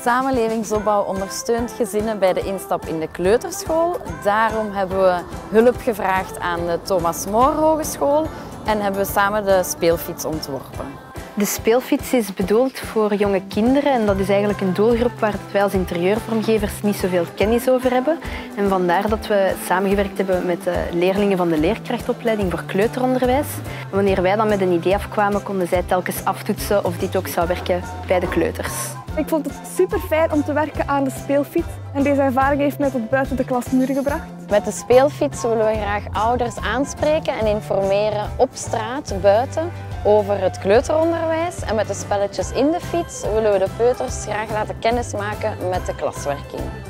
Samenlevingsopbouw ondersteunt gezinnen bij de instap in de kleuterschool. Daarom hebben we hulp gevraagd aan de Thomas More Hogeschool en hebben we samen de speelfiets ontworpen. De speelfiets is bedoeld voor jonge kinderen en dat is eigenlijk een doelgroep waar wij als interieurvormgevers niet zoveel kennis over hebben. En vandaar dat we samengewerkt hebben met de leerlingen van de leerkrachtopleiding voor kleuteronderwijs. En wanneer wij dan met een idee afkwamen, konden zij telkens aftoetsen of dit ook zou werken bij de kleuters. Ik vond het super fijn om te werken aan de speelfiets en deze ervaring heeft mij tot buiten de klasmuren gebracht. Met de speelfiets willen we graag ouders aanspreken en informeren op straat, buiten, over het kleuteronderwijs. En met de spelletjes in de fiets willen we de peuters graag laten kennismaken met de klaswerking.